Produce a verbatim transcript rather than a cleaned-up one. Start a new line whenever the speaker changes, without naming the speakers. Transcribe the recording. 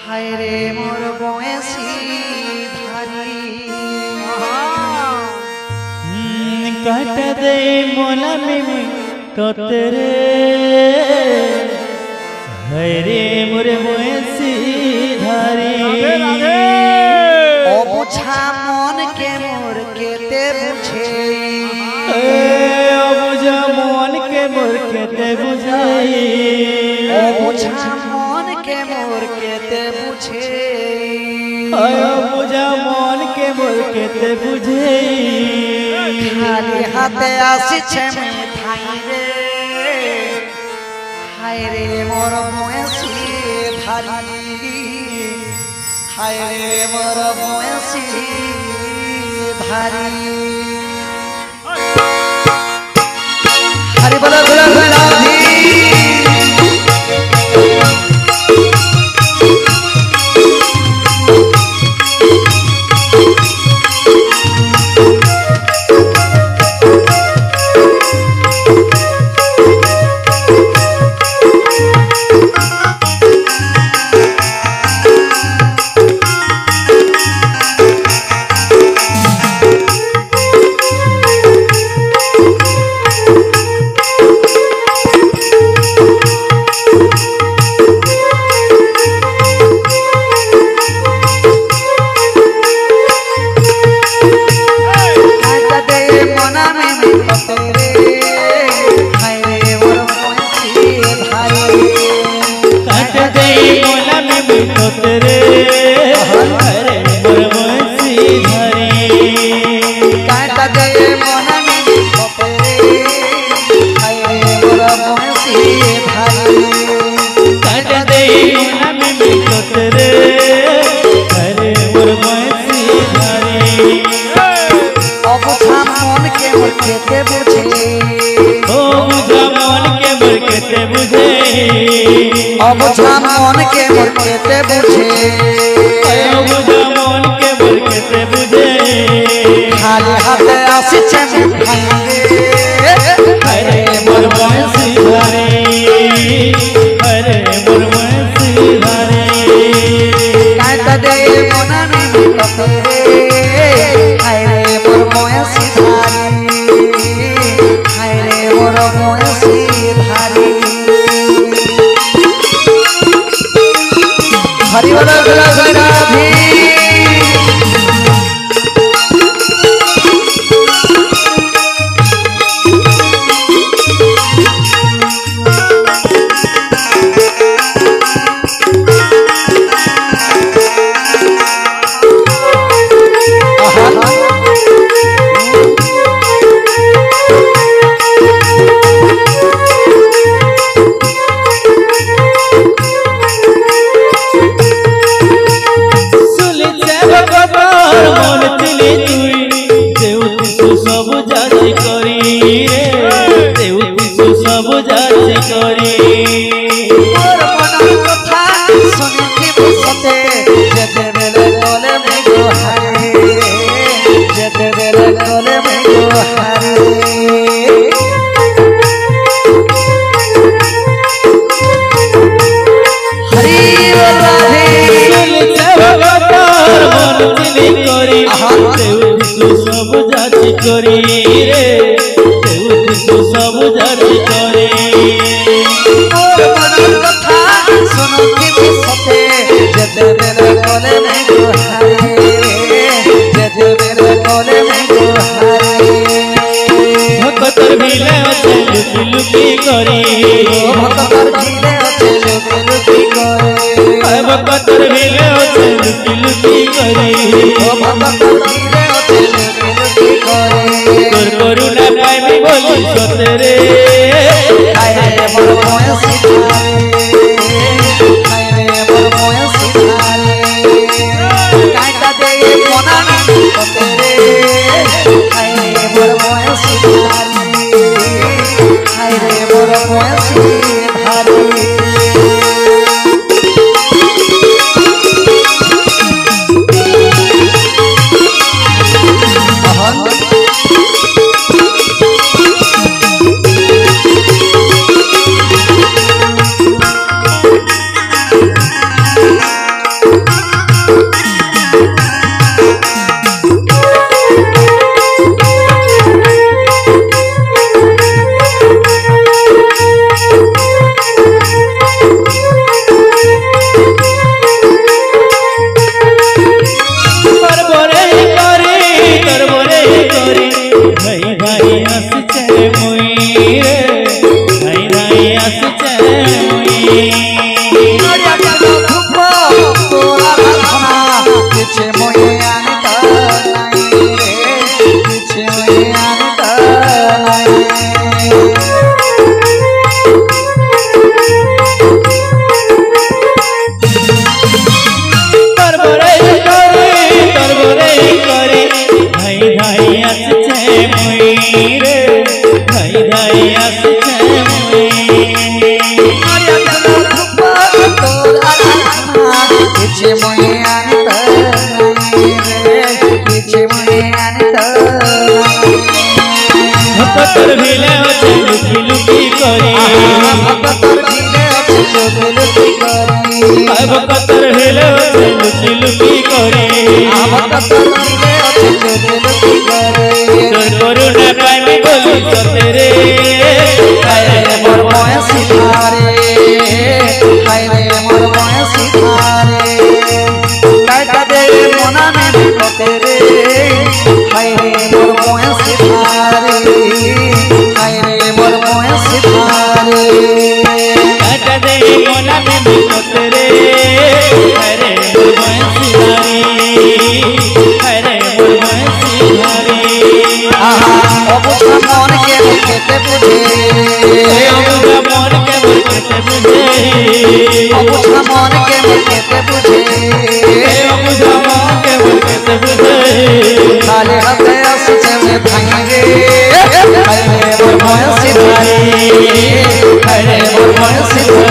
हाय रे मोर बयसी धारी
काट दे मोला में कतरे हाय रे मोर बयसी धारी
ओ बुझा मन के मोर केते बुझे
ओ बुझा मन के मोर केते बुझे
ओ बुझा मन के मोर केते बुझे
ओ बुझा मन के मोर केते बुझे
खाली हाथे आसी छे में थाई रे हाय रे मोर बयसी धारी हाय रे मोर बयसी धारी हरि बोलो बोलो राधी अब बुझा मन के मोर केते बुझे
अब बुझा मन के मोर केते बुझे
खाली हाथे आसी छे
अरे मोर बयसी धारी अरे मोर बयसी धारी
काट दे मना में कतरे हाय रे मोर बयसी धारी हाय रे मोर बयसी धारी हरि बोलो बोलो राधी
करी रे तू सब जाति करे
मोर मन कथा सुनो के बिसते जते मेरे कोले में गोहारे जते मेरे कोले में गोहारे
भक्तर भिले अचे लुकी लुकी करी
भक्तर भिले अचे लुकी लुकी करे
भक्तर भिले अचे लुकी लुकी करी
भक्तर भिले अचे लुकी लुकी करे
तोर करुणा पाइबी बोली सतरे
हाय रे मोर बयसी धारी हाय रे मोर बयसी धारी काटा दे मना में कतरे हाय रे मोर बयसी धारी हाय रे मोर बयसी धारी किछे मुहे आनत रे किछे मुहे आनत
भक्तर भिले अच्छे लुकी लुकी करी
भक्तर भिले अच्छे लुकी लुकी करी
भक्तर भिले अच्छे लुकी लुकी करी
भक्तर भिले अच्छे लुकी लुकी करी
तोर करुणा पाइबे बोली सते रे
हाय रे मोर मोय सिधारे हाय रे मोर मोय सिधारे काटा दे मोना में बिकते रे हाय रे मोर मोय सिधारे हाय रे मोर मोय सिधारे
काटा दे मोना में बिकते रे हाय रे मोर मोय सिधारे हाय रे मोर मोय सिधारे
आहा अबुझा मन के केते बुझे
अबुझा मन के केते बुझे
अबुझा मन के केते बुझे
अबुझा मन के केते बुझे
खाली हते असुचे में भांगे हाय रे मोर मोय सिधारे हाय रे मोर मोय सिधारे